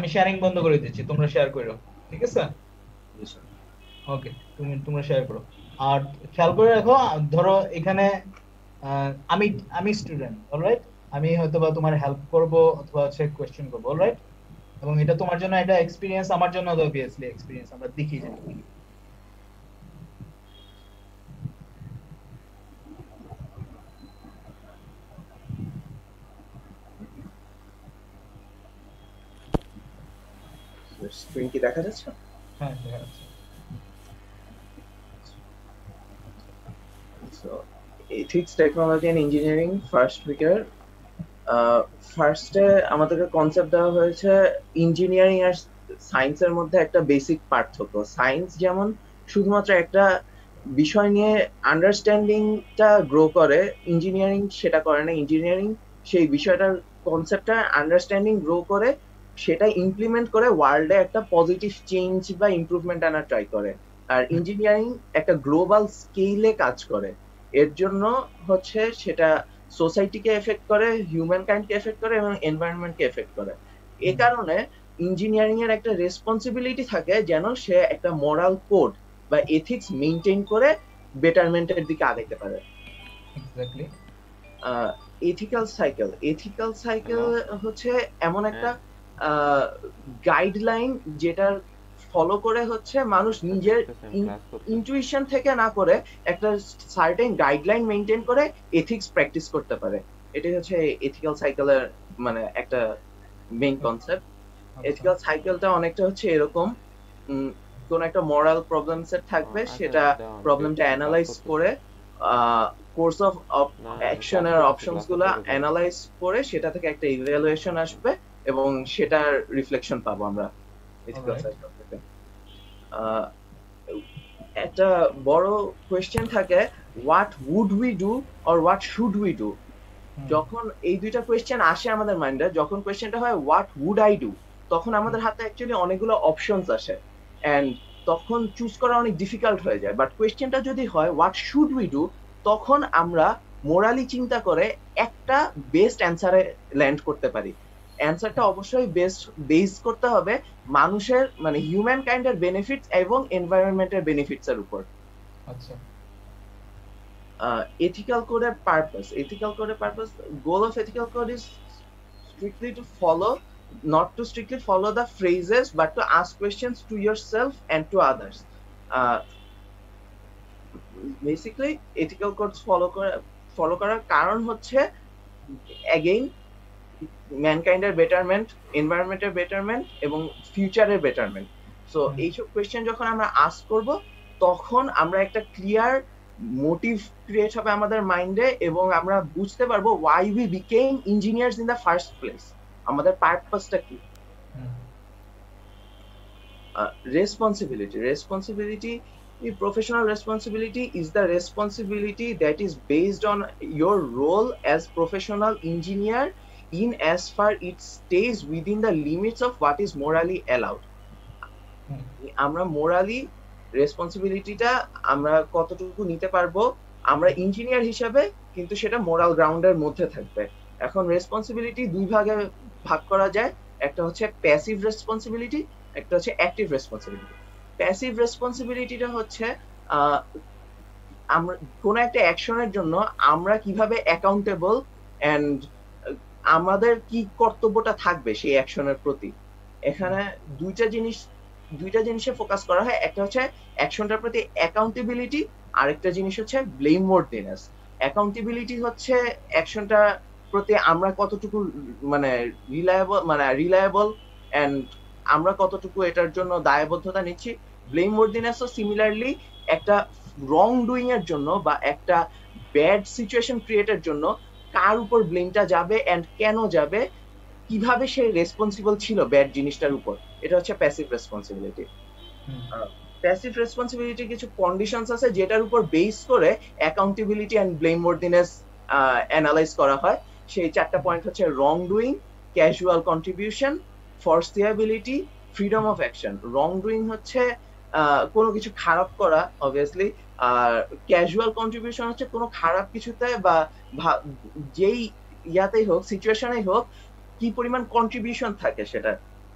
Sharing বন্ধ করে দিচ্ছি, তোমরা শেয়ার করো, ঠিক আছে? জি স্যার। ওকে, তোমরা শেয়ার করো। আর খেয়াল করে রাখো, ধরো এখানে আমি আমি স্টুডেন্ট, অলরাইট? আমি হয়তো বা তোমার হেল্প করব অথবা হচ্ছে কোয়েশ্চেন করবো, অলরাইট? এবং এটা তোমার জন্য একটা এক্সপিরিয়েন্স, আমার জন্য অবভিয়াসলি এক্সপিরিয়েন্স, আমরা দেখি যে স্ক্রিন কি দেখা যাচ্ছে? হ্যাঁ দেখা যাচ্ছে। So ethics technology and engineering first উইকের ফার্স্টে আমাদেরকে কনসেপ্ট দেওয়া হয়েছে ইঞ্জিনিয়ারিং আর সায়েন্সের মধ্যে একটা বেসিক পার্থক্য। সায়েন্স যেমন শুধুমাত্র একটা বিষয় নিয়ে আন্ডারস্ট্যান্ডিংটা গ্রো করে, ইঞ্জিনিয়ারিং সেটা করে না। ইঞ্জিনিয়ারিং সেই বিষয়টার কনসেপ্টটা আন্ডারস্ট্যান্ডিং গ্রো করে সেটা ইমপ্লিমেন্ট করে ওয়ার্ল্ডে একটা পজিটিভ চেঞ্জ বা ইমপ্রুভমেন্ট আনার ট্রাই করে। আর ইঞ্জিনিয়ারিং একটা গ্লোবাল স্কেলে কাজ করে। এর জন্য হচ্ছে সেটা সোসাইটিকে এফেক্ট করে, হিউম্যান কাইন্ডকে এফেক্ট করে এবং এনভায়রনমেন্টকে এফেক্ট করে। এ কারণে ইঞ্জিনিয়ারিং এর একটা রেসপন্সিবিলিটি থাকে যেন সে একটা মোরাল কোড বা এথিক্স মেইনটেইন করে বেটারমেন্টের দিকে আগাইতে পারে। এক্স্যাক্টলি। এথিক্যাল সাইকেল হচ্ছে এমন একটা গাইডলাইন যেটা ফলো করে হচ্ছে মানুষ নিজের ইনটুইশন থেকে না করে একটা সার্টেন গাইডলাইন মেইনটেইন করে এথিক্স প্র্যাকটিস করতে পারে। এটাই হচ্ছে এথিক্যাল সাইকেলের মানে একটা মেইন কনসেপ্ট। এথিক্যাল সাইকেলটা অনেকটা হচ্ছে এরকম, কোন একটা মোরাল প্রবলেম সেট থাকবে, সেটা প্রবলেমটা অ্যানালাইজ করে কোর্স অফ অ্যাকশনের অপশনস গুলা অ্যানালাইজ করে সেটা থেকে একটা ইভ্যালুয়েশন আসবে এবং সেটার রিফ্লেকশন পাবো আমরা এথিক্যাল সাইকেল থেকে। একটা বড় কোয়েশ্চেন থাকে, what would we do or what should we do. যখন এই দুইটা কোয়েশ্চেন আসে আমাদের মাইন্ডে, যখন কোয়েশ্চেনটা হয় হোয়াট উড আই ডু, তখন আমাদের হাতে অ্যাকচুয়ালি অনেকগুলো অপশনস আসে এন্ড তখন চুজ করা অনেক ডিফিকাল্ট হয়ে যায়। বাট কোয়েশ্চেনটা যদি হয় হোয়াট শুড উই ডু, তখন আমরা মোরালি চিন্তা করে একটা বেস্ট অ্যান্সারে ল্যান্ড করতে পারি। অ্যান্সারটা অবশ্যই বেস্ট বেস করতে হবে মানুষের মানে হিউম্যান কাইন্ডের বেনিফিটস এবং এনভায়রনমেন্টের বেনিফিটস এর উপর। আচ্ছা। Ethical code and purpose. Goal of ethical code is strictly to follow, not to strictly follow the phrases, but to ask questions to yourself and to others. Basically ethical codes follow করার কারণ হচ্ছে again ম্যানকাইন্ডের betterment, এনভায়রনমেন্টের betterment এবং ফিউচারের betterment. So এইসব question যখন আমরা আস্ক করব, তখন আমরা একটা ক্লিয়ার মোটিভ ক্রিয়েট হবে আমাদের মাইন্ডে এবং আমরা বুঝতে পারবো why we became engineers in the first place, আমাদের পারপাসটা কি। Responsibility, professional responsibility is the responsibility that is based on your role as professional engineer in as far it stays within the limits of what is morally allowed. আমরা morally রেসপন্সিবিলিটিটা আমরা কতটুকু নিতে পারবো আমরা ইঞ্জিনিয়ার হিসেবে, কিন্তু সেটা মোরাল গ্রাউন্ডের মধ্যে থাকবে। এখন রেসপন্সিবিলিটি দুই ভাগে ভাগ করা যায়, একটা হচ্ছে প্যাসিভ রেসপন্সিবিলিটি, একটা হচ্ছে অ্যাক্টিভ রেসপন্সিবিলিটি। প্যাসিভ রেসপন্সিবিলিটিটা হচ্ছে আমরা কোন একটা অ্যাকশনের জন্য আমরা কিভাবে অ্যাকাউন্টেবল এন্ড আমাদের কি কর্তব্যটা থাকবে সেই অ্যাকশনের প্রতি। এখানে দুইটা জিনিসে ফোকাস করা হয়, একটা হচ্ছে অ্যাকশনটার প্রতি অ্যাকাউন্টেবিলিটি, আরেকটা জিনিস হচ্ছে ব্লেমওয়ার্দিনেস। অ্যাকাউন্টেবিলিটি হচ্ছে অ্যাকশনটার প্রতি আমরা কতটুকু মানে রিলায়েবল এন্ড আমরা কতটুকু এটার জন্য দায়বদ্ধতা নিচ্ছি। ব্লেমওয়ার্দিনেসও সিমিলারলি একটা রং ডুইং এর জন্য বা একটা ব্যাড সিচুয়েশন ক্রিয়েটের জন্য কার উপর ব্লেমটা যাবে এন্ড কেন যাবে, কিভাবে সে রেসপন্সিবল ছিল ব্যাড জিনিসটার উপর, এটা হচ্ছে প্যাসিভ রেসপন্সিবিলিটি। প্যাসিভ রেসপন্সিবিলিটি কিছু কন্ডিশনস আছে যেটার উপর বেস করে অ্যাকাউন্টেবিলিটি এন্ড ব্লেমওয়ার্দিনেস অ্যানালাইজ করা হয়। সেই চারটা পয়েন্ট হচ্ছে wrongdoing, casual contribution, foreseeability, freedom of action. Wrongdoing হচ্ছে কোনো কিছু খারাপ করা অবভিয়াসলি, আর ক্যাজুয়াল কন্ট্রিবিউশন হচ্ছে কোনো খারাপ কিছুতে বা যেই ইয়াতেই হোক সিচুয়েশনেই হোক কি পরিমাণ কন্ট্রিবিউশন থাকে সেটা।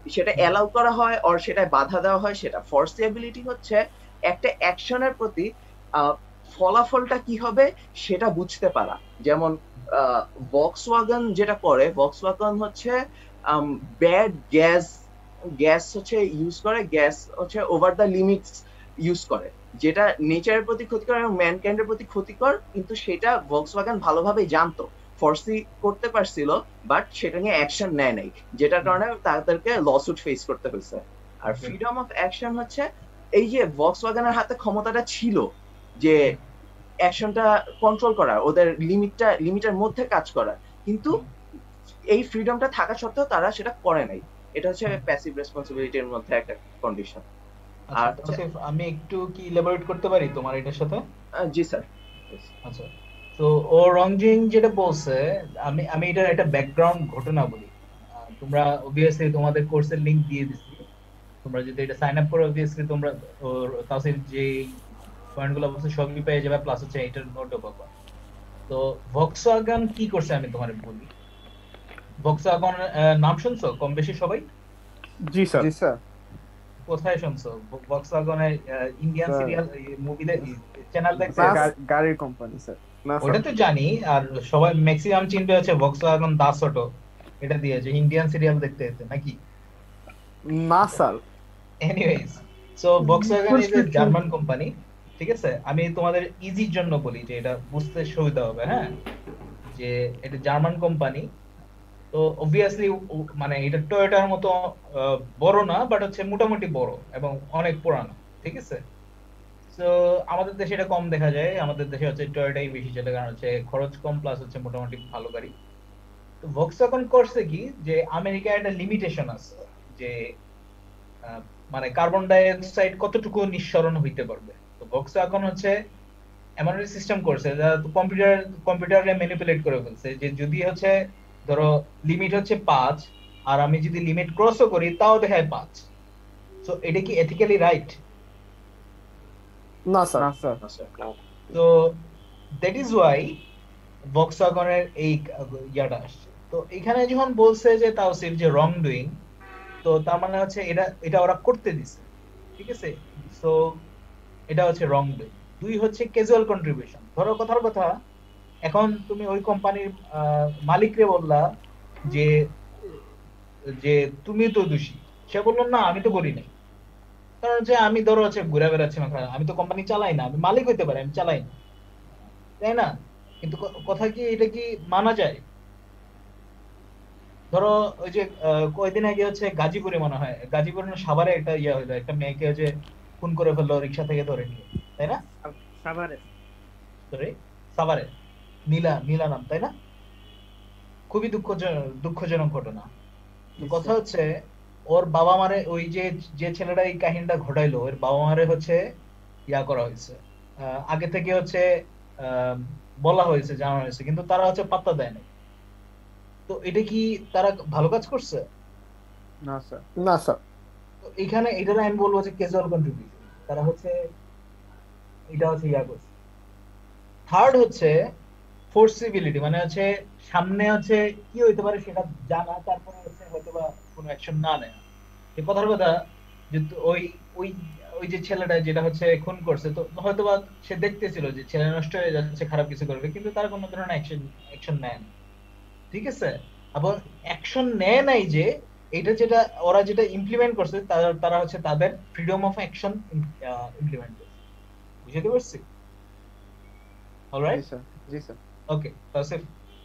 সেটা অ্যালাউ করা হয় আর সেটা বাধা দেওয়া হয় সেটা। ফোর্সিবিলিটি হচ্ছে একটা অ্যাকশনের প্রতি আহ, ফলাফলটা কি হবে সেটা বুঝতে পারা। যেমন ভক্সওয়াগন যেটা করে, ভক্সওয়াগন হচ্ছে ব্যাড গ্যাস গ্যাস হচ্ছে ইউজ করে, গ্যাস হচ্ছে ওভার দ্য লিমিটস ইউজ করে, যেটা নেচারের প্রতি ক্ষতিকর এবং ম্যানকাইন্ডের প্রতি ক্ষতিকর, কিন্তু সেটা ভক্সওয়াগন ভালোভাবেই জানতো, ফোর্সি করতে পারছিল, বাট সেটা নিয়ে অ্যাকশন নেয় নাই, যেটার কারণে তাদেরকে লসুট ফেস করতে হয়েছে। আর ফ্রিডম অফ অ্যাকশন হচ্ছে এই যে ভক্সওয়াগনের হাতে ক্ষমতাটা ছিল যে অ্যাকশনটা কন্ট্রোল করা, ওদের লিমিটের মধ্যে কাজ করা, কিন্তু এই ফ্রিডমটা থাকা সত্ত্বেও তারা সেটা করে নাই। এটা হচ্ছে প্যাসিভ রেসপন্সিবিলিটির মধ্যে একটা কন্ডিশন। আচ্ছা আর তাসিফ, আমি একটু কি ইলাবোরেট করতে পারি তোমার এটার সাথে? জি স্যার। আচ্ছা, তো ও রংজিং যেটা বলছে, আমি আমি এটার একটা ব্যাকগ্রাউন্ড ঘটনা বলি। তোমরা অবভিয়াসলি তোমাদের কোর্সের লিংক দিয়ে দিছি, তোমরা যদি এটা সাইন আপ করো অবভিয়াসলি তোমরা ওর তাসিফ যে পয়েন্টগুলো বলছে সবই পেয়ে যাবে, প্লাস হচ্ছে এটার নোটও পাবা। তো ভক্সওয়াগন কি করছে আমি তোমার বলি। ভক্সওয়াগন নাম শুনছো কম বেশি সবাই? জি স্যার। জি স্যার। কোথায় শুনছো? ভক্সওয়াগনের ইন্ডিয়ান স্যার, সিরিয়াল মুভিতে চ্যানেল দেখতে? স্যার গাড়ির কোম্পানি স্যার। না ওটা স্যার। তো জানি, আর সবাই ম্যাক্সিমাম চিনবে হচ্ছে ভক্সওয়াগন দাস অটো, এটা দিয়ে যে ইন্ডিয়ান সিরিয়াল দেখতে যেতে নাকি? না sir. Anyways, so Volkswagen is a German company, ঠিক আছে? আমি তোমাদের ইজির জন্য বলি যে এটা বুঝতে সুবিধা হবে, হ্যাঁ, যে এটা জার্মান কোম্পানি। তো অবভিয়াসলি মানে এটা টয়োটার মতো বড় না, বাট হচ্ছে মোটামুটি বড় এবং অনেক পুরানো, ঠিক আছে? তো আমাদের দেশে এটা কম দেখা যায়, আমাদের দেশে হচ্ছে টয়োটাই বেশি চলে, কারণ হচ্ছে খরচ কম, প্লাস হচ্ছে মোটামুটি ভালো গাড়ি। তো ভক্সওয়াগন করছে কি, যে আমেরিকায় একটা লিমিটেশন আছে যে আহ, মানে কার্বন ডাই অক্সাইড কতটুকু নিঃসরণ হইতে পারবে। তো ভক্সওয়াগন হচ্ছে এমন একটা সিস্টেম করছে যা কম্পিউটারে ম্যানিপুলেট করে ফেলছে, যে যদি হচ্ছে ধরো লিমিট হচ্ছে 5, আর আমি যদি লিমিট ক্রসও করি তাও দেখায় 5। তো এটা কি এথিক্যালি রাইট? না স্যার। না স্যার। তো দ্যাট ইজ ওয়াই ভক্সওয়াগনের এই ইয়াটা আসছে। তো এখানে যখন বলছে যে তাওসিফ যে রং ডুইং, তো তার মানে হচ্ছে এটা এটা ওরা করতে দিছে, ঠিক আছে? সো এটা হচ্ছে রং ডুইং। দুই হচ্ছে ক্যাজুয়াল কন্ট্রিবিউশন। ধরো কথার কথা, এখন তুমি ওই কোম্পানির মালিকরে বললা যে যে তুমি তো দোষী, সে বললো না আমি তো করি নাই। কারণ হচ্ছে আমি ধরো হচ্ছে ঘুরে বেড়াচ্ছি মাথায়, আমি তো কোম্পানি চালাই না, আমি মালিক হইতে পারি, আমি চালাই না, তাই না? কিন্তু কথা কি এটা কি মানা যায়? ধরো ওই যে কয়দিন আগে হচ্ছে গাজীপুরে মনে হয়, গাজীপুরে না সাভারে একটা ইয়া হইলো, একটা মেয়েকে যে খুন করে ফেললো রিক্সা থেকে ধরে নিয়ে, তাই না? সাভারে। সরি, সাভারে, নীলা নীলা নাম, তাই না? খুবই দুঃখজনক ঘটনা। তো কথা হচ্ছে ওর বাবা মারে, ওই যে যে ছেলেটা এই কাহিনীটা ঘটাইলো ওর বাবা মারে হচ্ছে ইয়া করা হয়েছে, আগে থেকে হচ্ছে আহ, বলা হয়েছে, জানানো হয়েছে, কিন্তু তারা হচ্ছে পাত্তা দেয় না। তো এটা কি তারা ভালো কাজ করছে? না স্যার। না স্যার। তো এখানে এটার আমি বলবো যে ক্যাজুয়াল কন্ট্রিবিউশন, তারা হচ্ছে এটা হচ্ছে ইয়া করছে। থার্ড হচ্ছে ফোর্সিবিলিটি, মানে হচ্ছে সামনে হচ্ছে কি হইতে পারে সেটা জানা, তারপরে হচ্ছে হয়তো বা কোনো অ্যাকশন না নেয়। এই কথার কথা, যে ওই ওই ওই যে ছেলেটা যেটা হচ্ছে খুন করছে, তো হয়তো বা সে দেখতেছিল যে ছেলে নষ্ট হয়ে যাচ্ছে, খারাপ কিছু করবে, কিন্তু তার কোনো ধরনের অ্যাকশন অ্যাকশন নেয় না, ঠিক আছে? আবার অ্যাকশন নেয় নাই যে এটা যেটা ওরা যেটা ইমপ্লিমেন্ট করছে, তারা তারা হচ্ছে তাদের ফ্রিডম অফ অ্যাকশন ইমপ্লিমেন্ট করছে। বুঝতে পারছি? জি অলরাইট, স্যার। জি স্যার। ওকে তাসিফ।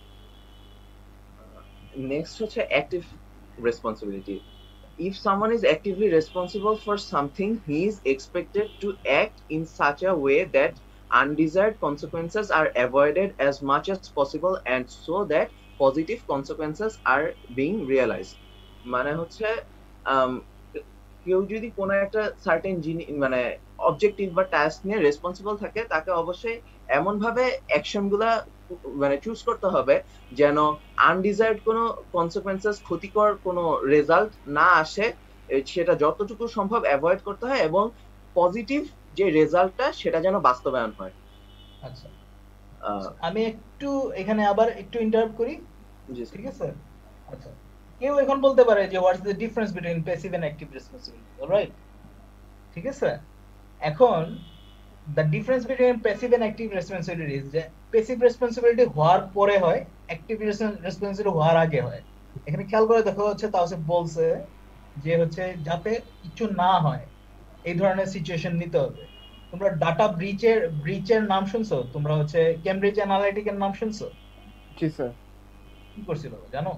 নেক্সট হচ্ছে active responsibility. If someone is actively responsible for something, he is expected to act in such a way that undesired consequences are avoided as much as possible and so that positive consequences are being realized. মানে হচ্ছে আম, কেউ যদি কোনো একটা certain জিনিস মানে objective বা task নিয়ে রেসপন্সিবল থাকে, তাকে অবশ্যই এমন ভাবে অ্যাকশন গুলা মানে চুজ করতে হবে যেন আনডিজায়ার্ড কোনো কনসিকুয়েন্সেস, ক্ষতিকর কোনো রেজাল্ট না আসে, সেটা যতটুকু সম্ভব অ্যাভয়েড করতে হয়, এবং পজিটিভ যে রেজাল্টটা সেটা যেন বাস্তবায়ন হয়। আচ্ছা, আহ, আমি একটু এখানে আবার একটু ইন্টারাপ্ট করি, জি স্যার। ঠিক আছে? আচ্ছা, কেউ এখন বলতে পারে যে what's the difference between passive and active responsibility, alright? ঠিক আছে, এখন the difference between passive and active responsibility is যে প্যাসিভ রেসপন্সিবিলিটি হওয়ার পরে হয়, অ্যাক্টিভ রেসপন্সিবিলিটি হওয়ার আগে হয়। এখানে খেয়াল করে দেখো হচ্ছে তাওসিফ বলছে যে হচ্ছে যাতে কিছু না হয় এই ধরনের সিচুয়েশন নিতে হবে। তোমরা ডাটা ব্রিচের নাম শুনছো? তোমরা হচ্ছে কেমব্রিজ অ্যানালিটিকের নাম শুনছো? জি স্যার। কি করছিল জানো?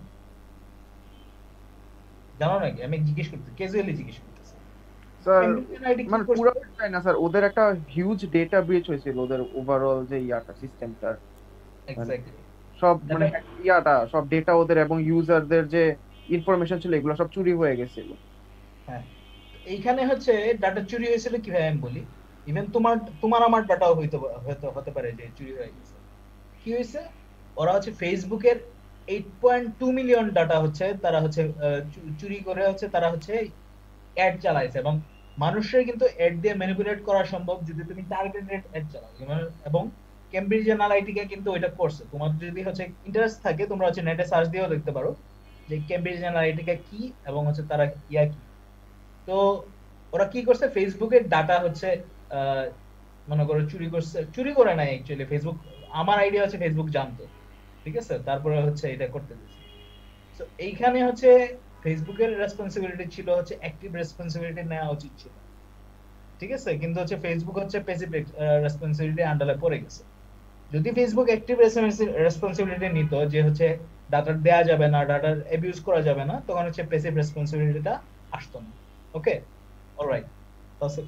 জানো নাকি? আমি জিজ্ঞেস করতে ক্যাজুয়ালি জিজ্ঞেস করতেছি। স্যার কেমব্রিজ অ্যানালিটিক কি মানে করছিল? পুরো না স্যার, ওদের একটা হিউজ ডেটা ব্রিচ হয়েছিল, ওদের ওভারঅল যে ইয়াটা সিস্টেমটার এক্স্যাক্টলি। সব মানে সব ডেটা ওদের এবং ইউজারদের যে ইনফরমেশন ছিল এগুলো সব চুরি হয়ে গেছিল। হ্যাঁ, এইখানে হচ্ছে ডাটা চুরি হয়েছিল কিভাবে আমি বলি। ইভেন তোমার আমার ডাটাও হয়তো হতে পারে যে চুরি হয়ে গেছে। কি হয়েছে? ওরা হচ্ছে ফেসবুকের 8.2 মিলিয়ন ডাটা হচ্ছে তারা হচ্ছে চুরি করে হচ্ছে তারা হচ্ছে অ্যাড চালাইছে, এবং মানুষের কিন্তু অ্যাড দিয়ে ম্যানিপুলেট করা সম্ভব যদি তুমি টার্গেটেড অ্যাড চালাও। এবং কেমব্রিজ অ্যানালাইটিকা কিন্তু ওইটা করছে। তোমার যদি হচ্ছে ইন্টারেস্ট থাকে তোমরা হচ্ছে নেটে সার্চ দিয়েও দেখতে পারো যে কেমব্রিজ অ্যানালাইটিকা কি এবং হচ্ছে তারা ইয়া কি। তো ওরা কি করছে, ফেসবুকের ডাটা হচ্ছে আহ, মনে করো চুরি করছে, চুরি করে নাই অ্যাকচুয়ালি ফেসবুক, আমার আইডিয়া হচ্ছে ফেসবুক জানতো, ঠিক আছে, তারপরে হচ্ছে এটা করতে দিয়েছে। তো এইখানে হচ্ছে ফেসবুকের রেসপন্সিবিলিটি ছিল হচ্ছে অ্যাক্টিভ রেসপন্সিবিলিটি নেওয়া উচিত ছিল, ঠিক আছে, কিন্তু হচ্ছে ফেসবুক হচ্ছে প্যাসিভ রেসপন্সিবিলিটি আন্ডারে পড়ে গেছে। যদি ফেসবুক অ্যাক্টিভ রেসপন্সিবিলিটি নিত যে হচ্ছে ডাটা দেয়া যাবে না, ডাটার অ্যাবিউজ করা যাবে না, তখন হচ্ছে প্যাসিভ রেসপন্সিবিলিটিটা আসতো না। Okay, alright. তাহলে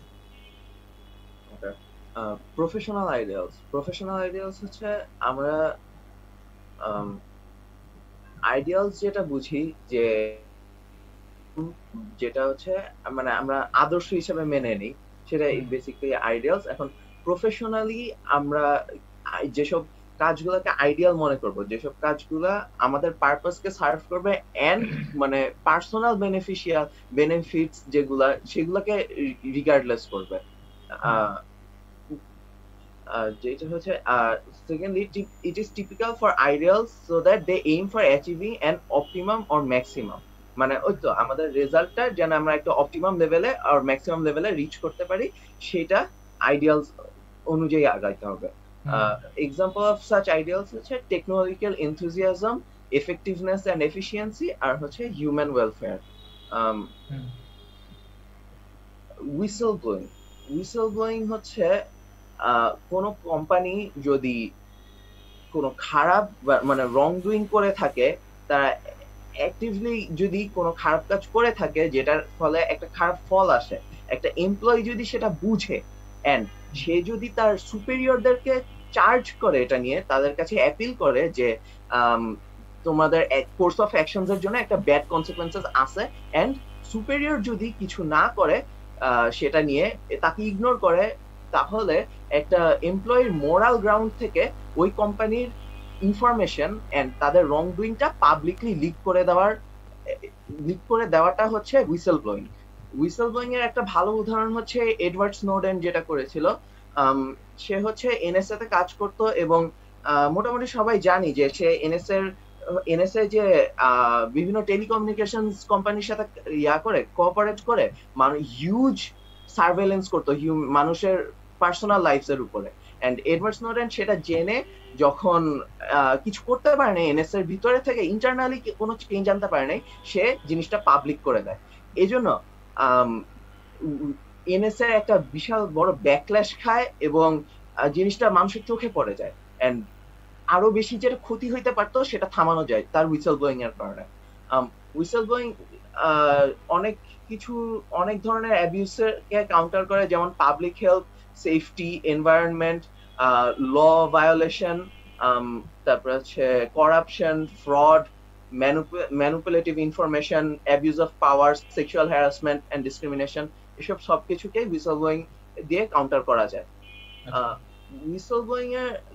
প্রফেশনাল আইডিয়ালস হচ্ছে আমরা আইডিয়ালস যেটা বুঝি যে যেটা হচ্ছে মানে আমরা আদর্শ হিসেবে মেনে নিই, সেটাই বেসিক্যালি আইডিয়ালস। এখন প্রফেশনালি আমরা যেসব কাজগুলোকে আইডিয়াল মনে করব, যেসব কাজগুলা আমাদের পারপাসকে সার্ভ করবে এন্ড মানে পার্সোনাল বেনিফিটস সেগুলাকে রিগার্ডলেস করবে। যেটা হচ্ছে secondly, it is typical for ideals so that they aim for achieving an optimum or maximum, মানে ওই তো আমাদের রেজাল্টটা যেন আমরা একটা অপটিমাম লেভেলে আর ম্যাক্সিমাম লেভেলে রিচ করতে পারি, সেটা আইডিয়ালস অনুযায়ী আগাইতে হবে। এক্সাম্পল অফ সাচ আইডিয়ালস হচ্ছে technological enthusiasm, effectiveness and efficiency, আর হচ্ছে হিউম্যান ওয়েলফেয়ার। হুইসেল ব্লোয়িং হচ্ছে কোনো কোম্পানি যদি কোনো খারাপ মানে রং ডুইং করে থাকে, তারা অ্যাক্টিভলি যদি কোনো খারাপ কাজ করে থাকে যেটার ফলে একটা খারাপ ফল আসে, একটা এমপ্লয়ি যদি সেটা বুঝে এন্ড সে যদি তার সুপেরিয়রদেরকে চার্জ করে, এটা নিয়ে তাদের কাছে অ্যাপিল করে যে তোমাদের কোর্স অফ অ্যাকশনস এর জন্য একটা ব্যাড কনসিকুয়েন্সেস আছে, এন্ড সুপেরিয়র যদি কিছু না করে সেটা নিয়ে তাকে ইগনোর করে, তাহলে একটা এমপ্লয়ির মোরাল গ্রাউন্ড থেকে ওই কোম্পানির ইনফরমেশন এন্ড তাদের রং ডুইংটা পাবলিকলি লিক করে দেওয়াটা হচ্ছে হুইসেল ব্লোয়িং এর একটা ভালো উদাহরণ হচ্ছে এডওয়ার্ড স্নোডেন যেটা করেছিল। সে হচ্ছে এনএসএ তে কাজ করত এবং মোটামুটি সবাই জানি যে সে এনএসএ যে বিভিন্ন টেলিকমিউনিকেশন কোম্পানির সাথে কোঅপারেট করে হিউজ সার্ভেলেন্স করতো মানুষের পার্সোনাল লাইফস এর উপরে। এন্ড এডওয়ার্ড স্নোডেন সেটা জেনে যখন কিছু করতে পারে না, এনএসএ এর ভিতরে থেকে ইন্টারনালি কোনো চেঞ্জ আনতে পারে নাই, সে জিনিসটা পাবলিক করে দেয়। এই জন্য এনএসএ একটা বিশাল বড় ব্যাকল্যাশ খায় এবং জিনিসটা মানুষের চোখে পড়ে যায়, এন্ড আরো বেশি যেটা ক্ষতি হইতে পারতো সেটা থামানো যায় তার হুইসেল ব্লোয়িং এর কারণে। হুইসেল ব্লোয়িং অনেক ধরনের অ্যাবিউজকে কাউন্টার করে, যেমন public health, safety, environment, law violation, তারপর হচ্ছে corruption, fraud, manipulative information, abuse of power, sexual harassment and discrimination, এসব সবকিছুকে হুইসেল ব্লোয়িং দিয়ে কাউন্টার করা যায়। হুইসেল ব্লোয়িং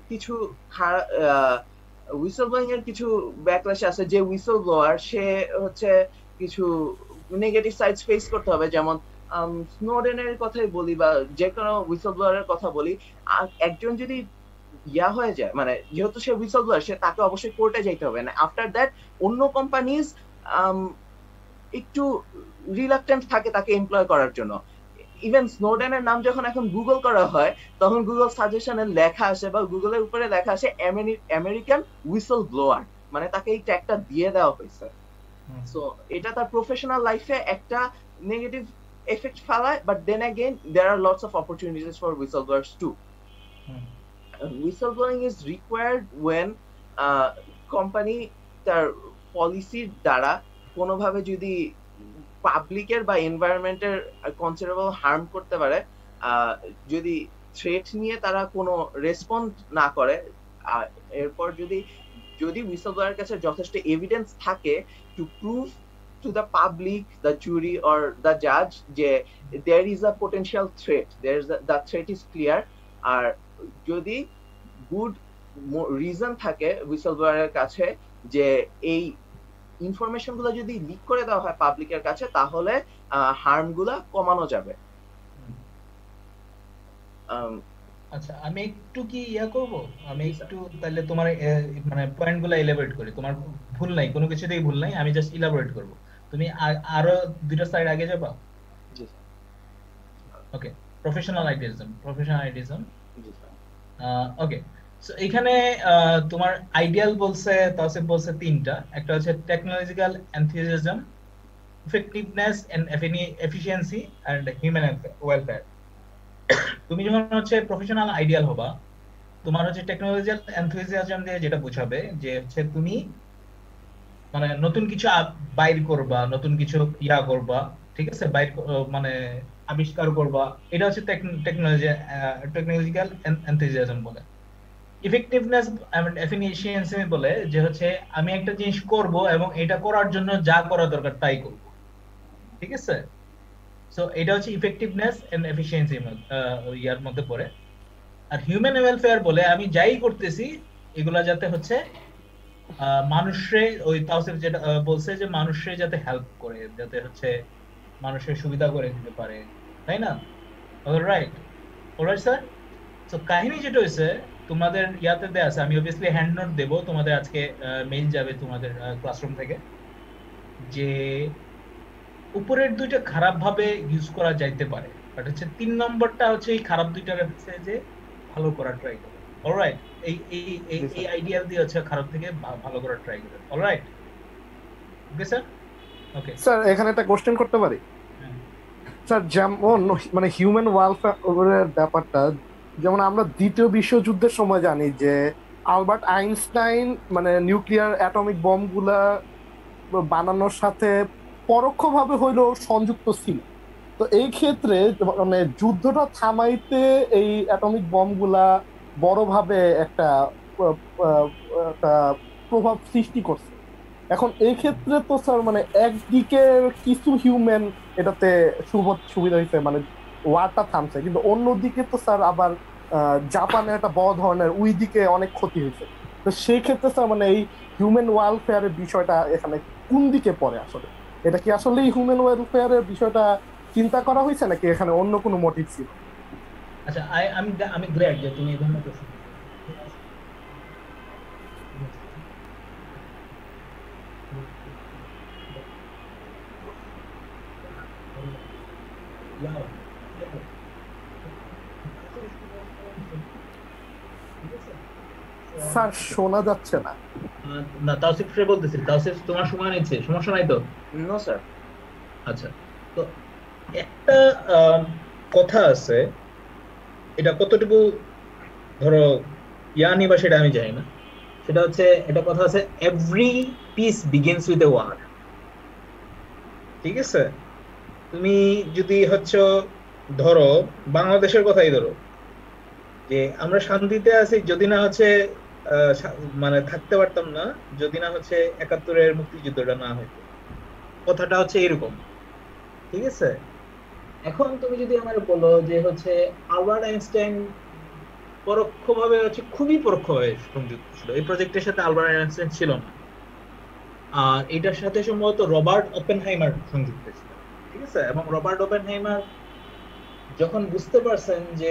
এর কিছু ব্যাকল্যাশ আছে। যে হুইসেল ব্লোয়ার সে হচ্ছে কিছু নেগেটিভ সাইডস ফেস করতে হবে, যেমন স্নোডেনের কথাই বলি বা যে কোনো হুইসেল ব্লোয়ারের কথা বলি, একজন যদি হয়ে যায়, মানে যেহেতু সে হুইসেল ব্লোয়ার, সে তাকে অবশ্যই কোর্টে যাইতে হবে না। আফটার দ্যাট অন্য কোম্পানিজ একটু রিলাক্টেন্ট থাকে তাকে এমপ্লয় করার জন্য। ইভেন স্নোডেনের নাম যখন এখন গুগল করা হয় তখন গুগল সাজেশনে লেখা আসে বা গুগলের উপরে লেখা আসে আমেরিকান হুইসল ব্লোয়ার, মানে তাকে এই ট্যাগটা দিয়ে দেওয়া হয়েছে। সো এটা তার প্রফেশনাল লাইফে একটা নেগেটিভ এফেক্ট ফেলায়, but then again there are lots of opportunities for whistleblowers too. Whistleblowing is required when company তার পলিসির দ্বারা কোনোভাবে যদি পাবলিকের বা এনভায়রনমেন্টের কনসিডারেবল হার্ম করতে পারে, যদি থ্রেট নিয়ে তারা কোনো রেসপন্ড না করে, এরপর যদি হুইসলব্লোয়ারের কাছে যথেষ্ট এভিডেন্স থাকে to prove to the public, the jury or the judge যে there is a potential threat, the threat is clear, আর যদি গুড রিজন থাকে হুইসলব্লোয়ারের কাছে যে এই ইনফরমেশন গুলো যদি লিক করে দেওয়া হয় পাবলিকের কাছে তাহলে হার্ম গুলা কমানো যাবে। আচ্ছা, আমি একটু কি করব, আমি একটু তাহলে তোমার মানে পয়েন্ট গুলো এলাবোরেট করি। তোমার ভুল নাই, কোনো কিছুতেই ভুল নাই, আমি জাস্ট এলাবোরেট করব। তুমি আরো দুটো স্লাইড আগে যাবা? জি ওকে, প্রফেশনাল আইডিয়ালিজম জি স্যার। ওকে, সো এখানে তোমার আইডিয়াল বলছে, তাওসিফ বলছে তিনটা। একটা হচ্ছে technological enthusiasm, effectiveness and efficiency and human welfare. তুমি যখন হচ্ছে প্রফেশনাল আইডিয়াল হবা, তোমার হচ্ছে টেকনোলজিক্যাল এনথুজিয়াজম দিয়ে যেটা বোঝাবে যে হচ্ছে তুমি মানে নতুন কিছু বাইর করবা, নতুন কিছু করবা, ঠিক আছে, বাইর মানে আবিষ্কার করবা, এটা হচ্ছে টেকনোলজিক্যাল এনথুজিয়াজম বলে। ইফেক্টিভনেস এন্ড এফিশিয়েন্সি বলে যে হচ্ছে আমি একটা জিনিস করব এবং এটা করার জন্য যা করা দরকার তাই করব, ঠিক আছে। সো এটা হচ্ছে ইফেক্টিভনেস এন্ড এফিশিয়েন্সি ইয়ার মধ্যে পড়ে। আর হিউম্যান ওয়েলফেয়ার বলে আমি যাই করতেছি এগুলা যাতে হচ্ছে মানুষে, ওই তাওসিফ যেটা বলছে যে মানুষে যাতে হেল্প করে, যাতে হচ্ছে মানুষের সুবিধা করে দিতে পারে, তাই না? Alright sir. তো কাহিনী যেটা হয়েছে তোমাদের ইয়াতে দেয়া আছে, আমি অবভিয়াসলি হ্যান্ড নোট দেবো তোমাদের, আজকে মেইল যাবে তোমাদের ক্লাসরুম থেকে, যে উপরের দুইটা খারাপ ভাবে ইউজ করা যাইতে পারে, বাট হচ্ছে 3 নম্বরটা হচ্ছে এই খারাপ দুইটার হচ্ছে যে ভালো করা ট্রাই করো। অলরাইট, এই আইডিয়া দিয়ে হচ্ছে খারাপ থেকে ভালো করা ট্রাই করো। Alright, okay sir. Okay sir, এখানে একটা কোশ্চেন করতে পারি? স্যার, যেমন মানে হিউম্যান ওয়েলফেয়ারের ব্যাপারটা, যেমন আমরা দ্বিতীয় বিশ্বযুদ্ধের সময় জানি যে আলবার্ট আইনস্টাইন মানে নিউক্লিয়ার অ্যাটমিক বমগুলা বানানোর সাথে পরোক্ষভাবে হইলেও সংযুক্ত ছিল। তো এই ক্ষেত্রে মানে যুদ্ধটা থামাইতে এই অ্যাটমিক বমগুলা বড়ভাবে একটা প্রভাব সৃষ্টি করছে। এখন এই ক্ষেত্রে তো স্যার মানে একদিকে কিছু হিউম্যান এটাতে সুবিধা হয়েছে, মানে ওয়ারটা থামছে, কিন্তু অন্যদিকে তো স্যার আবার জাপানের একটা বড় ধরনের ওই দিকে অনেক ক্ষতি হয়েছে। তো সেই ক্ষেত্রে স্যার মানে এই হিউম্যান ওয়েলফেয়ারের বিষয়টা এখানে কোন দিকে পড়ে আসলে? এটা কি আসলে হিউম্যান ওয়েলফেয়ারের বিষয়টা চিন্তা করা হয়েছে নাকি এখানে অন্য কোনো মোটিভ ছিল? আচ্ছা, আমি গ্ল্যাড যে তুমি এই ধরনের প্রশ্ন স্যার শোনা যাচ্ছে না। না, তাওসিফ বলতেছি। তাওসিফ তোমার সময় নিচ্ছে, সমস্যা নাই তো? No sir. আচ্ছা, তো একটা কথা আছে, এটা কতটুকু ধরো নিবা সেটা আমি জানি না। সেটা হচ্ছে, এটা কথা আছে, every peace begins with a war. ঠিক আছে, তুমি যদি হচ্ছে ধরো বাংলাদেশের কথাই ধরো, যে আমরা শান্তিতে আছি যদি না হচ্ছে মানে থাকতে পারতাম না যদি না হচ্ছে ৭১-এর মুক্তিযুদ্ধটা না হইতো। কথাটা হচ্ছে এরকম, ঠিক আছে। এখন তুমি যদি আমার বলো যে হচ্ছে আলবার্ট আইনস্টাইন পরোক্ষভাবে হচ্ছে, খুবই পরোক্ষভাবে সংযুক্ত ছিল এই প্রজেক্টের সাথে, আলবার্ট আইনস্টাইন ছিল না। আর এটার সাথে সম্ভবত রবার্ট ওপেনহাইমার সংযুক্ত ছিল, ঠিক আছে। এবং রবার্ট ওপেনহাইমার যখন বুঝতে পারছেন যে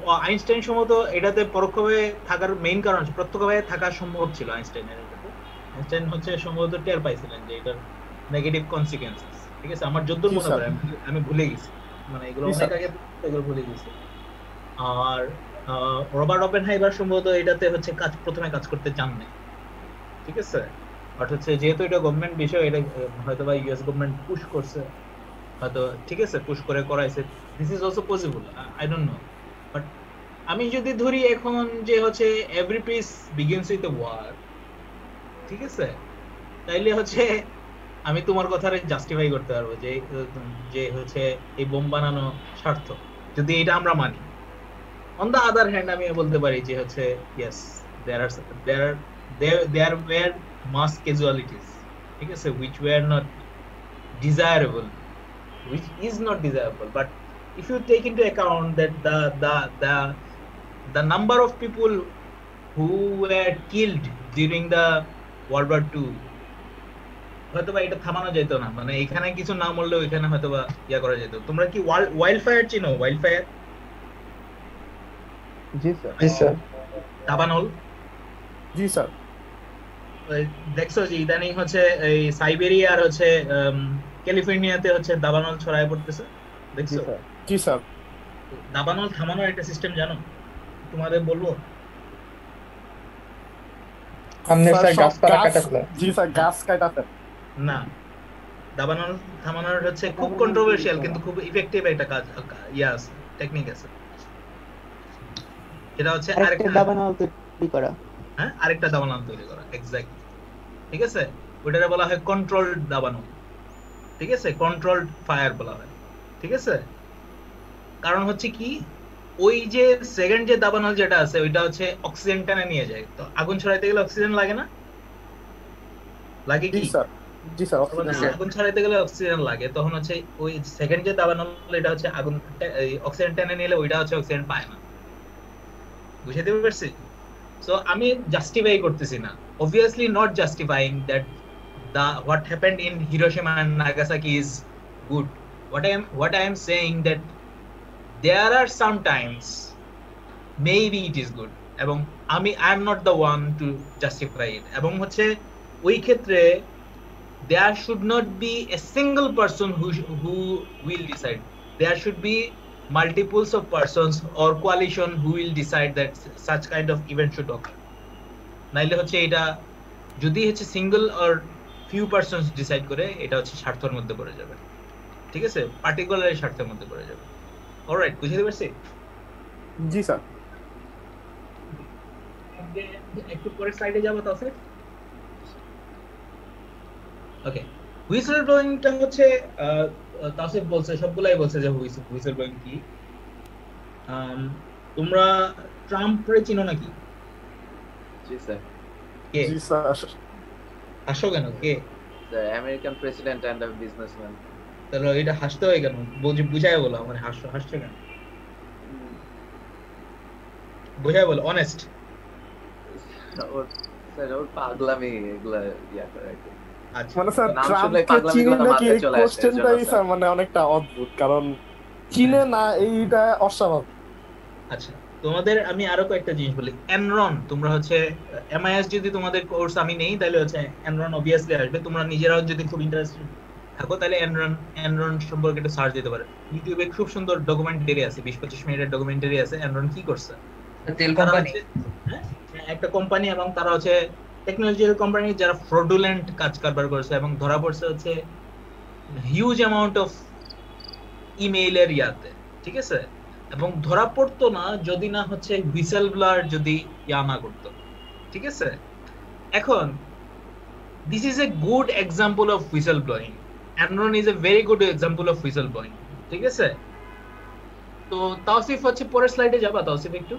আইনস্টাইন সম্ভবত এটাতে পরোক্ষভাবে থাকার মেইন কারণ, প্রত্যক্ষভাবে থাকা সম্ভব ছিল আইনস্টাইনের এটাতে, আইনস্টাইন হচ্ছে সম্ভবত টের পাইছিলেন যে এটার নেগেটিভ কনসিকুয়েন্সেস, ঠিক আছে? আমার যতদূর জি মনে স্যার, পড়ে, আমি ভুলে গেছি, মানে এগুলো জি অনেক স্যার, আগে এগুলো ভুলে গেছি। আর রবার্ট অপেনহাইমার সম্ভবত এটাতে হচ্ছে প্রথমে কাজ করতে চান নাই, ঠিক আছে? বাট হচ্ছে যেহেতু এটা গভর্নমেন্ট বিষয়, এটা হয়তো বা ইউএস গভর্নমেন্ট পুশ করছে হয়তো, ঠিক আছে, পুশ করে করাইছে। This is also possible, I don't know. But আমি যদি ধরি এখন যে হচ্ছে every peace begins with a war, ঠিক আছে, তাইলে হচ্ছে আমি তোমার কথারে জাস্টিফাই করতে পারবো যে যে হচ্ছে এই বোম বানানো সার্থক, যদি এটা আমরা মানি। অন দা আদার হ্যান্ড আমি বলতে পারি যে হচ্ছে yes, there are there are there were mass casualties, ঠিক আছে, which were not desirable, which is not desirable. But if you take into account that the number of people who were killed during the World War II, হয়তোবা এটা থামানো যেত না, মানে এখানে কিছু না মরলেও এখানে হয়তোবা ইয়া করা যেত। তোমরা কি ওয়াইল্ড ফায়ার চিনো? ওয়াইল্ড ফায়ার, জি স্যার। জি স্যার। দাবানল, জি স্যার, দেখছো যে ইদানিং হচ্ছে এই সাইবেরিয়া আর হচ্ছে ক্যালিফোর্নিয়াতে হচ্ছে দাবানল ছড়ায় পড়তেছে, জি দেখছো? স্যার। জি স্যার। দাবানল থামানোর একটা সিস্টেম জানো? তোমাদের বলবো। সামনে স্যার, স্যার সব গাছপালা গাছ, কাটা ফেলা। জি স্যার, গাছ কাটা স্যার। না, দাবানল থামানোর হচ্ছে খুব কন্ট্রোভার্সিয়াল কিন্তু খুব ইফেক্টিভ একটা কাজ, ইয়া আছে, টেকনিক আছে। এটা হচ্ছে আরেকটা আরেকটা, দাবানল তৈরি করা। হ্যাঁ, আরেকটা দাবানল তৈরি করা, এক্স্যাক্টলি, ঠিক আছে? ওটারে বলা হয় কন্ট্রোলড দাবানল, ঠিক আছে, কন্ট্রোলড ফায়ার বলা হয়, ঠিক আছে? কারণ হচ্ছে কি, ওই যে সেকেন্ড যে দাবানল যেটা আছে ওইটা হচ্ছে অক্সিজেন টানে নিয়ে যায়, তো আগুন ছড়াইতে গেলে অক্সিজেন লাগে না? লাগে জি কি? স্যার, জি স্যার, আগুন ছড়াইতে গেলে অক্সিজেন লাগে, তখন হচ্ছে ওই সেকেন্ড যে দাবানল এটা হচ্ছে আগুন অক্সিজেন টেনে নিলে ওইটা হচ্ছে অক্সিজেন পায় না, বুঝাইতে পারছি? সো আমি জাস্টিফাই করতেছি না, obviously not justifying that what happened in Hiroshima and Nagasaki is good. What I am saying that there are some times maybe it is good, এবং I am not the one to justify it, এবং হচ্ছে ওই ক্ষেত্রে there should not be a single person who will decide. There should be multiples of persons or coalition who will decide that such kind of event should occur. নাইলে হচ্ছে এটা যদি হচ্ছে single or few persons decide করে, এটা হচ্ছে স্বার্থের মধ্যে পড়ে যাবে, ঠিক আছে, পার্টিকুলার স্বার্থের মধ্যে পড়ে যাবে। অলরাইট, বুঝতে পারছি? জি স্যার। একটু পরের স্লাইডে যাব তাহলে। ওকে, হুইসেল ব্লোয়িংটা হচ্ছে তাসিফ বলছে, সবগুলাই বলছে যে হুইসেল ব্লোয়িং কি। তোমরা ট্রাম্পরে চিনো নাকি? জি স্যার। কে? জি স্যার। হাসো কেন? কে? Sir, American president and a businessman. তাহলে এটা হাসতে হয় কেন? বুঝায় বলো, মানে হাসছো কেন? বুঝায় বলো, অনেস্ট। স্যার, ওর পাগলামি এগুলা ইয়া করে আর কি। আচ্ছা, মানে স্যার, নাম শুনলে ট্রাম্পকে পাগলামি চিনি গুলো নাকি, মাথায় এই চলে আসে, কোশ্চেনটাই এজন্য স্যার মানে অনেকটা অদ্ভুত, কারণ চিনে না, এইটা অস্বাভাবিক। আচ্ছা, তোমাদের আমি আরো কয়েকটা জিনিস বলি। এনরন, তোমরা হচ্ছে এমআইএস যদি তোমাদের কোর্স আমি নেই তাহলে হচ্ছে এনরন অবভিয়াসলি আসবে। তোমরা নিজেরাও যদি খুব ইন্টারেস্টেড থাকো তাহলে এনরন সম্পর্কে একটু সার্চ দিতে পারো। ইউটিউবে খুব সুন্দর ডকুমেন্টারি আছে, 20-25 মিনিটের ডকুমেন্টারি আছে এনরন কি করছে। তেল তারা কোম্পানি। হচ্ছে, হ্যাঁ, একটা কোম্পানি, এবং তারা হচ্ছে টেকনোলজিক্যাল কোম্পানি যারা ফ্রডুলেন্ট কাজ কারবার করছে, এবং ধরা পড়ছে হচ্ছে হিউজ অ্যামাউন্ট অফ ইমেইলের ইয়াতে, ঠিক আছে? এবং ধরা পড়তো না যদি না হচ্ছে হুইসেল ব্লোয়ার যদি ইয়া না করতো, ঠিক আছে? এখন this is a good example of whistleblowing. Enron is a very good example of whistleblowing, ঠিক আছে? তো তাওসিফ হচ্ছে পরের স্লাইডে যাবা, তাওসিফ একটু।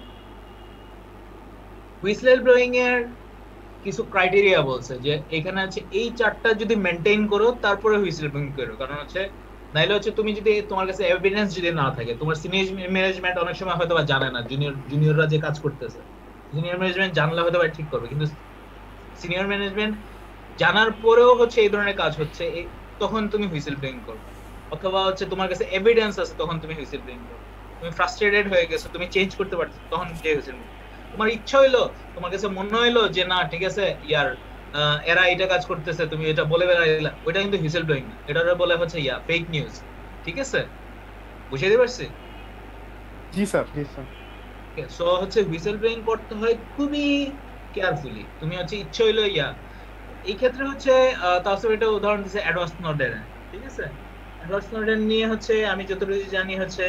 হুইসেল ব্লোয়িং এর কিছু ক্রাইটেরিয়া বলছে যে এখানে আছে এই চারটা যদি মেইনটেইন করো তারপরে হুইসেল ব্লোয়িং করো। কারণ হচ্ছে নাইলে হচ্ছে তুমি যদি তোমার কাছে এভিডেন্স যদি না থাকে, তোমার সিনিয়র ম্যানেজমেন্ট অনেক সময় হয়তো বা জানে না জুনিয়ররা যে কাজ করতেছে, জুনিয়র ম্যানেজমেন্ট জানলে হয়তো বা ঠিক করবে, কিন্তু সিনিয়র ম্যানেজমেন্ট জানার পরেও হচ্ছে এই ধরনের কাজ হচ্ছে, তখন তুমি হুইসেল ব্লোয়িং করবে। অথবা হচ্ছে তোমার কাছে এভিডেন্স আছে, তখন তুমি হুইসেল ব্লোয়িং করবে। তুমি ফ্রাস্ট্রেটেড হয়ে গেছো, তুমি চেঞ্জ করতে পারছো, তখন যে হুইসেল ব্লোয়িং। তোমার ইচ্ছা হইলো, তোমার কাছে মনে হইলো যে না ঠিক আছে ইয়ার এরা এটা কাজ করতেছে, তুমি এটা বলে বেড়াইলা, ওইটা কিন্তু হুইসেল ব্লোয়িং না, এটা বলে হচ্ছে ফেক নিউজ। ঠিক আছে, বুঝাইতে পারছি? জি স্যার। জি স্যার। সো হচ্ছে হুইসেল ব্লোয়িং করতে হয় খুবই কেয়ারফুলি। তুমি হচ্ছে ইচ্ছে হইলো এই ক্ষেত্রে হচ্ছে তাসির এটা উদাহরণ দিছে এডওয়ার্ড স্নোডেন। ঠিক আছে, এডওয়ার্ড স্নোডেন নিয়ে হচ্ছে আমি যতটুকু জানি হচ্ছে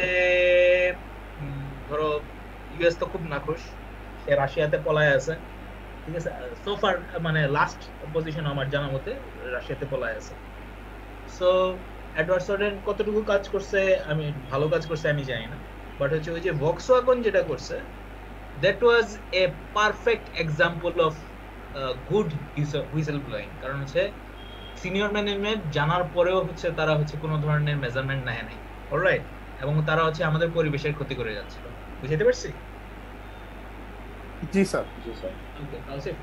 ধরো ইউএস তো খুব নাখুশ, সে রাশিয়াতে পলায় আছে। ঠিক আছে, সোফার মানে লাস্ট পজিশন আমার জানা মতে রাশিয়াতে পলায় আছে। সো এডওয়ার্ড স্নোডেন কতটুকু কাজ করছে, আমি ভালো কাজ করছে আমি জানি না, বাট হচ্ছে ওই যে ভক্সওয়াগন যেটা করছে, that was a perfect example of good whistle blowing। কারণ হচ্ছে সিনিয়র ম্যানেজমেন্ট জানার পরেও হচ্ছে তারা হচ্ছে কোনো ধরনের মেজারমেন্ট নেয় নাই, অলরাইট, এবং তারা হচ্ছে আমাদের পরিবেশের ক্ষতি করে যাচ্ছিল। বুঝতে পারছি? জি স্যার। জি sir. Okay, Tausif.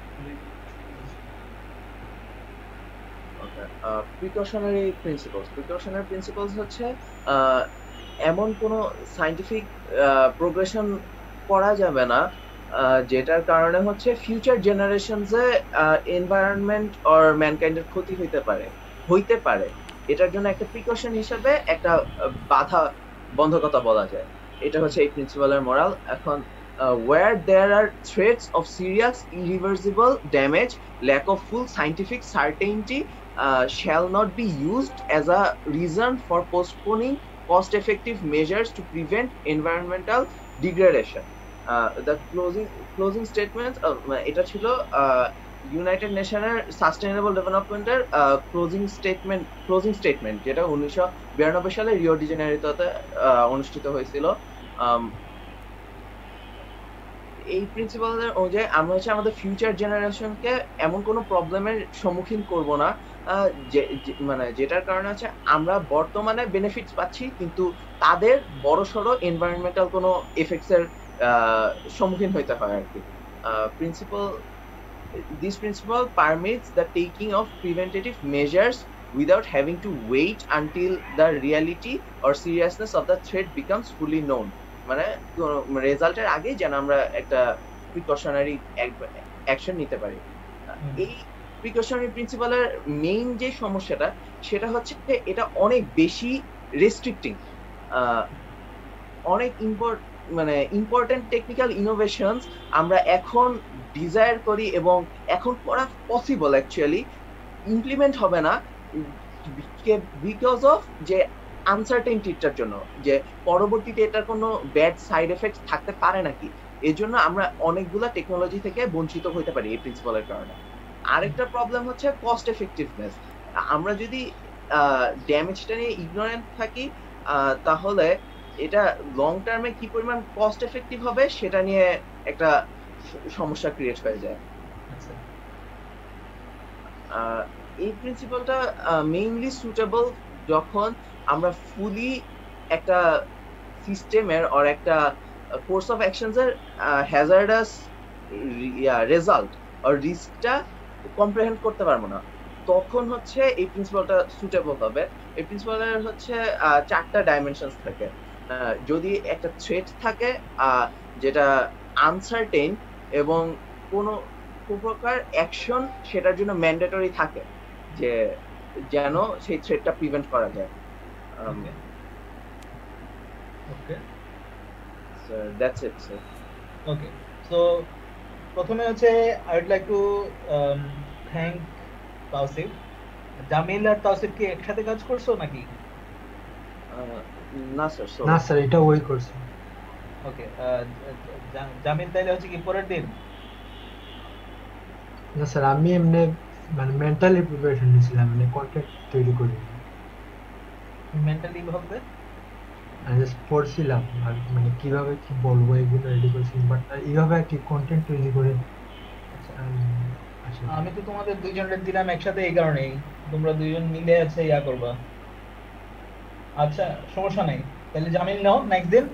Precautionary principles হচ্ছে এমন কোনো সায়েন্টিফিক প্রোগ্রেশন করা যাবে না যেটার কারণে হচ্ছে ফিউচার জেনারেশনসে এনভায়রনমেন্ট অর ম্যানকাইন্ডের ক্ষতি হইতে পারে। এটার জন্য একটা প্রিকশন হিসেবে একটা বাধা বন্ধকতা বলা যায়। এটা হচ্ছে এই প্রিন্সিপালের মোরাল। এখন where there are threats of serious irreversible damage, lack of full scientific certainty shall not be used as a reason for postponing cost-effective measures to prevent environmental degradation. The closing statement এটা ছিল United নেশনের sustainable ডেভেলপমেন্টের closing statement, যেটা 1992 সালে Rio de জেনেরিওতে অনুষ্ঠিত হয়েছিল। এই প্রিন্সিপালের অনুযায়ী আমরা হচ্ছে আমাদের ফিউচার জেনারেশনকে এমন কোনো প্রবলেমের সম্মুখীন করব না মানে যেটার কারণে হচ্ছে আমরা বর্তমানে বেনিফিটস পাচ্ছি কিন্তু তাদের বড়সড় এনভায়রনমেন্টাল কোনো এফেক্টস এর সম্মুখীন হইতে হয় আর কি। This principle permits the taking of preventative measures without having to wait until the reality or seriousness of the threat becomes fully known. মানে রেজাল্টের আগে যেন আমরা একটা প্রিকশনারি অ্যাকশন নিতে পারি। এই প্রিকশনারি প্রিন্সিপালের মেইন যে সমস্যাটা সেটা হচ্ছে এটা অনেক বেশি রেস্ট্রিক্টিং। অনেক ইম্পর্টেন্ট টেকনিক্যাল ইনোভেশনস আমরা এখন ডিজায়ার করি এবং এখন করা পসিবল, অ্যাকচুয়ালি ইমপ্লিমেন্ট হবে না বিকজ অফ যে আনসার্টেনটিটার জন্য, যে পরবর্তীতে এটার কোনো ব্যাড সাইড এফেক্ট থাকতে পারে নাকি, এর জন্য আমরা অনেকগুলা টেকনোলজি থেকে বঞ্চিত হতে পারি এই প্রিন্সিপালের কারণে। আরেকটা প্রবলেম হচ্ছে কস্ট এফেক্টিভনেস। আমরা যদি ড্যামেজটা নিয়ে ইগনোরেন্ট থাকি তাহলে এটা লং টার্মে কি পরিমাণ কস্ট এফেক্টিভ হবে সেটা নিয়ে একটা সমস্যা ক্রিয়েট হয়ে যায়। এই প্রিন্সিপালটা মেইনলি সুটেবল যখন আমরা ফুলি একটা সিস্টেমের অর একটা কোর্স অফ অ্যাকশনস এর হ্যাজার্ডাস রেজাল্ট আর রিস্কটা কম্প্রিহেন্ড করতে পারবো না, তখন হচ্ছে এই প্রিন্সিপালটা সুটেবল হবে। এই প্রিন্সিপালের হচ্ছে 4টা ডাইমেনশনস থাকে। যদি একটা থ্রেট থাকে যেটা আনসার্টেন এবং কোনো প্রকার অ্যাকশন সেটার জন্য ম্যান্ডেটরি থাকে যে যেন সেই থ্রেটটা প্রিভেন্ট করা যায়। ওকে So that's it, sir. Okay, so প্রথমে হচ্ছে I would like to thank Tawsif. Jamil আর তাওসিফ কি একসাথে কাজ করছো নাকি? না স্যার, না স্যার, এটা ওই করছে। ওকে, জামিল তাইলে হচ্ছে কি পরের দিন? না স্যার, আমি এমনি মানে মেন্টালি প্রিপারেশন নিয়েছিলাম, মানে কন্টেন্ট তৈরি করি। মেন্টালি বলতে আমি জাস্ট পড়ছিলাম আর মানে কিভাবে কি বলবো এগুলো রেডি করেছি, বাট এইভাবে আর কি কন্টেন্ট তৈরি করে। আমি তো তোমাদের দুইজনের দিলাম একসাথে এই কারণেই তোমরা দুইজন মিলে আছে ইয়া করবা। আচ্ছা সমস্যা নাই, তাহলে জামিল নাও নেক্সট দিন।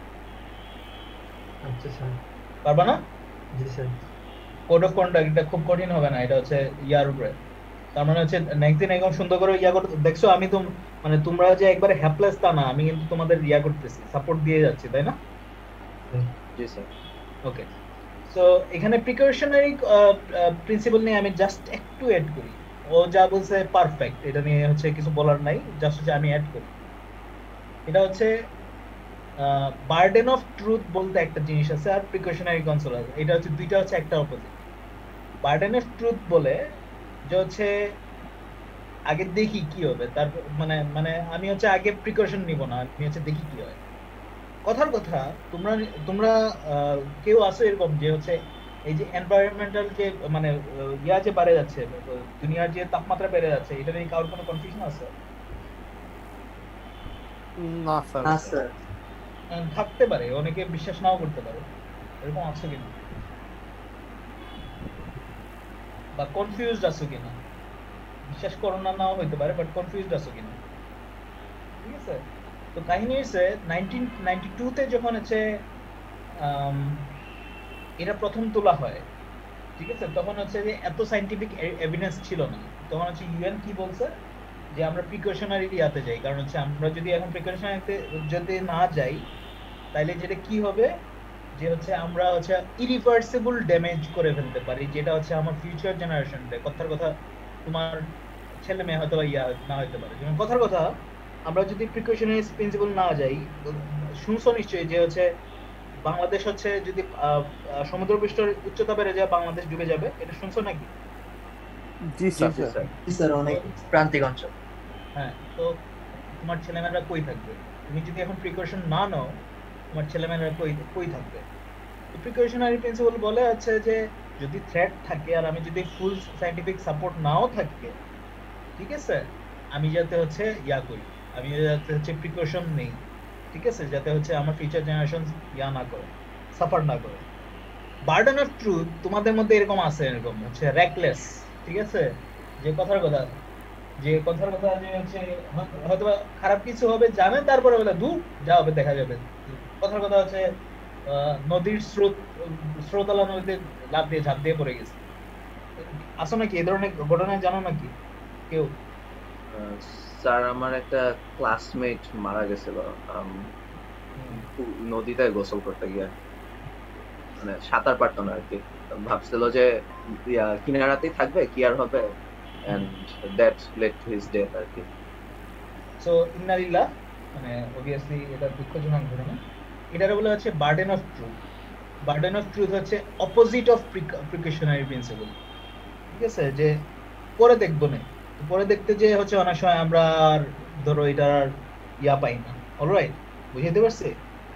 আচ্ছা স্যার। পারবা না? জি স্যার। কোড অফ কন্ডাক্ট এটা খুব কঠিন হবে না, এটা হচ্ছে ইয়ার উপরে। তার মানে হচ্ছে নেক্সট দিন একদম সুন্দর করে ইয়া করতে দেখছো। আমি তো মানে তোমরা যে একবারে হ্যাপলেস তা না, আমি কিন্তু তোমাদের ইয়া করতেছি, সাপোর্ট দিয়ে যাচ্ছি, তাই না? জি স্যার। ওকে, তো এখানে প্রিকশনারি প্রিন্সিপাল নিয়ে আমি জাস্ট একটু অ্যাড করি। ও যা বলছে পারফেক্ট, এটা নিয়ে হচ্ছে কিছু বলার নাই, জাস্ট হচ্ছে আমি অ্যাড করি। এটা হচ্ছে বার্ডেন অফ ট্রুথ বলতে একটা জিনিস আছে, আর প্রিকশনারি কনসোল আছে। এটা হচ্ছে দুইটা হচ্ছে একটা অপোজিট। বার্ডেন অফ ট্রুথ বলে যে হচ্ছে আগে দেখি কি হবে, তারপর মানে মানে আমি হচ্ছে আগে প্রিকশন নিব না, আমি হচ্ছে দেখি কি হয়। কথার কথা, তোমরা তোমরা কেউ আছো এরকম যে হচ্ছে এই যে এনভায়রনমেন্টাল যে মানে ইয়া যে বেড়ে যাচ্ছে, দুনিয়ার যে তাপমাত্রা বেড়ে যাচ্ছে, এটা নিয়ে কারোর কোনো কনফিউশন আছে? না স্যার। না স্যার। থাকতে পারে, অনেকে বিশ্বাস নাও করতে পারে, এরকম আছে কিনা বা কনফিউজড আছো কিনা? বিশ্বাস করো না, নাও হইতে পারে, বাট কনফিউজড আছো কিনা? ঠিক আছে। তো কাহিনী হচ্ছে 1992 তে যখন হচ্ছে এটা প্রথম তোলা হয়, ঠিক আছে, তখন হচ্ছে যে এত সাইন্টিফিক এভিডেন্স ছিল না। তখন হচ্ছে ইউএন কি বলছে যে আমরা প্রিকশনারি ইয়াতে যাই, কারণ হচ্ছে আমরা যদি এখন প্রিকশনারিতে যদি না যাই, তাইলে যেটা কি হবে যে হচ্ছে আমরা হচ্ছে ইরিভার্সিবল ড্যামেজ করে ফেলতে পারি, যেটা হচ্ছে আমার ফিউচার জেনারেশনকে, কথার কথা তোমার ছেলে মেয়ে হয়তো ইয়া না হইতে পারে। যেমন কথার কথা, আমরা যদি প্রিকশনারি প্রিন্সিপাল না যাই, শুনছো নিশ্চয়ই যে হচ্ছে বাংলাদেশ হচ্ছে যদি সমুদ্রপৃষ্ঠের উচ্চতা বেড়ে যায়, বাংলাদেশ ডুবে যাবে, এটা শুনছো নাকি? জি স্যার। স্যার অনেক প্রান্তিক অঞ্চল। হ্যাঁ, তো তোমার ছেলেমেয়েরা কই থাকবে? তুমি যদি এখন প্রিকশন না নাও, তোমার ছেলেমেয়েরা কই কই থাকবে? তো প্রিকশনারি প্রিন্সিপাল বলে আছে যে যদি থ্রেট থাকে আর আমি যদি ফুল সাইন্টিফিক সাপোর্ট নাও থাকে, ঠিক আছে, আমি যাতে হচ্ছে ইয়া করি, আমি যাতে হচ্ছে প্রিকশন নেই, ঠিক আছে, যাতে হচ্ছে আমার ফিউচার জেনারেশন ইয়া না করে, সাফার না করে। বার্ডেন অফ ট্রুথ তোমাদের মধ্যে এরকম আছে, এরকম হচ্ছে রেকলেস, ঠিক আছে, যে কথার কথা যে হচ্ছে হয়তো খারাপ কিছু হবে জানেন, তারপরে বলে দূর যা হবে দেখা যাবে। কথার কথা হচ্ছে নদীর স্রোতালা নদীতে লাফ দিয়ে ঝাঁপ দিয়ে পড়ে গেছে। আসো নাকি এই ধরনের ঘটনা জানো নাকি কেউ? স্যার আমার একটা ক্লাসমেট মারা গেছিল নদীতে গোসল করতে গিয়ে, মানে সাঁতার পারতো না আর কি, ভাবছিল যে কিনারাতেই থাকবে, কি আর হবে, and that led to his death আর কি। সো ইন্নালিল্লাহ, মানে অবভিয়াসলি এটা দুঃখজনক ঘটনা। এটারে বলে হচ্ছে burden of truth. Burden of truth হচ্ছে অপোজিট অফ প্রিকশনারি প্রিন্সিপাল, ঠিক আছে, যে পরে দেখবো না, পরে দেখতে যে হচ্ছে অনেক সময় আমরা আর ধরো এটার ইয়া পাই না। অলরাইট, বুঝাইতে পারছি?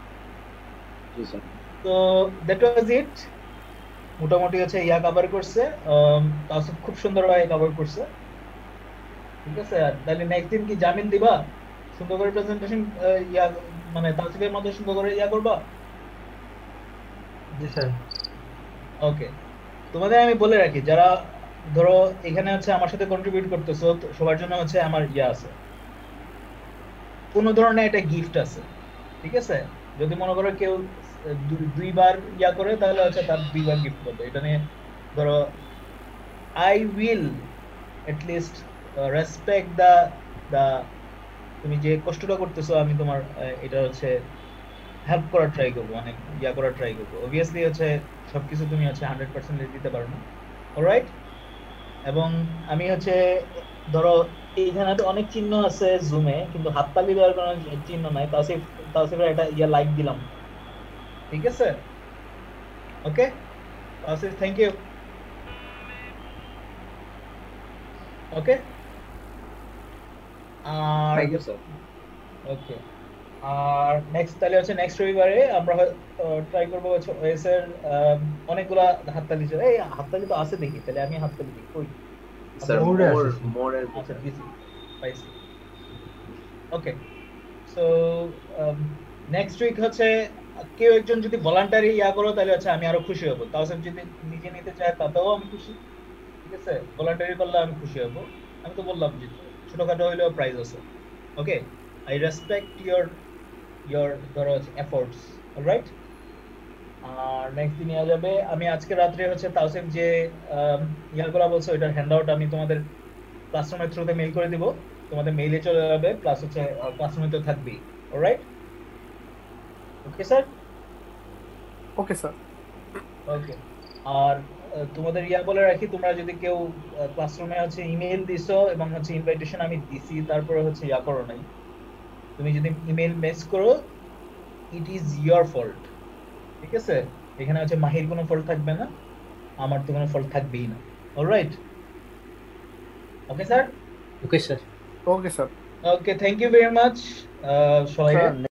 তো দ্যাট ওয়াজ ইট। মোটামুটি হচ্ছে ইয়া কভার করছে, তাওসিফ খুব সুন্দরভাবে কভার করছে, ঠিক আছে। তাহলে নেক্সট দিন কি জামিন দিবা? সুন্দর করে প্রেজেন্টেশন ইয়া মানে তাওসিফের মধ্যে সুন্দর করে ইয়া করবা? জি স্যার। ওকে, তোমাদের আমি বলে রাখি, যারা ধরো এখানে হচ্ছে আমার সাথে কন্ট্রিবিউট করতেছো, সবার জন্য হচ্ছে আমার ইয়া আছে, কোন ধরনের একটা গিফট আছে, ঠিক আছে। যদি মনে করো কেউ দুইবার ইয়া করে, তাহলে হচ্ছে তার দুইবার গিফট করবে। এটা নিয়ে ধরো I will at least respect the তুমি যে কষ্টটা করতেছো, আমি তোমার এটা হচ্ছে হেল্প করার ট্রাই করবো, মানে ইয়া করার ট্রাই করবো। অবভিয়াসলি হচ্ছে সবকিছু তুমি হচ্ছে 100% দিতে পারো না, অলরাইট। এবং আমি হচ্ছে ধরো এইখানে তো অনেক চিহ্ন আছে জুমে, কিন্তু হাততালি দেওয়ার কোনো চিহ্ন নাই। তাওসিফের একটা ইয়া লাইক দিলাম, ঠিক আছে। Okay Tawsif, thank you. Okay, আর থ্যাংক ইউ স্যার। ওকে, আর নেক্সট তাহলে হচ্ছে নেক্সট রবিবারে আমরা ট্রাই করবো হচ্ছে ওএস এর অনেকগুলা হাততালি। এই হাততালি তো আছে দেখি, তাহলে আমি হাততালি দিই কই? স্যার More মোর আছে। মোর এর আচ্ছা, দিছি, পাইছি। ওকে, সো নেক্সট উইক হচ্ছে কেউ একজন যদি ভলান্টারি ইয়া করো, তাহলে হচ্ছে আমি আরো খুশি হবো। তাও যদি নিজে নিতে চায় তাতেও আমি খুশি, ঠিক আছে। ভলান্টারি করলে আমি খুশি হব। আমি তো বললাম যে ছোটখাটো হইলেও প্রাইজ আছে। ওকে, আই রেসপেক্ট ইয়োর ধরো এফোর্টস, অলরাইট। আর নেক্সট দিন ইয়া যাবে, আমি আজকে রাত্রে হচ্ছে তাওসিফ যে ইয়াগুলো বলছে ওইটার হ্যান্ডআউট আমি তোমাদের ক্লাসরুমের থ্রুতে মেইল করে দিব, তোমাদের মেইলে চলে যাবে, প্লাস হচ্ছে ক্লাসরুমে তো থাকবেই, alright. Okay sir. Okay sir. Okay. আর তোমাদের বলে রাখি, তোমরা যদি কেউ ক্লাসরুমে হচ্ছে ইমেল দিছো এবং হচ্ছে ইনভাইটেশন আমি দিছি, তারপরে হচ্ছে করো নাই, তুমি যদি ইমেল মিস করো, ইট ইজ ইয়োর ফল্ট। ঠিক আছে? এখানে হচ্ছে মাহির কোনো ফল্ট থাকবে না, আমার তো কোনো ফল্ট থাকবেই না। Alright? Okay sir? Okay sir. Okay sir. Okay, thank you very much সবাইকে।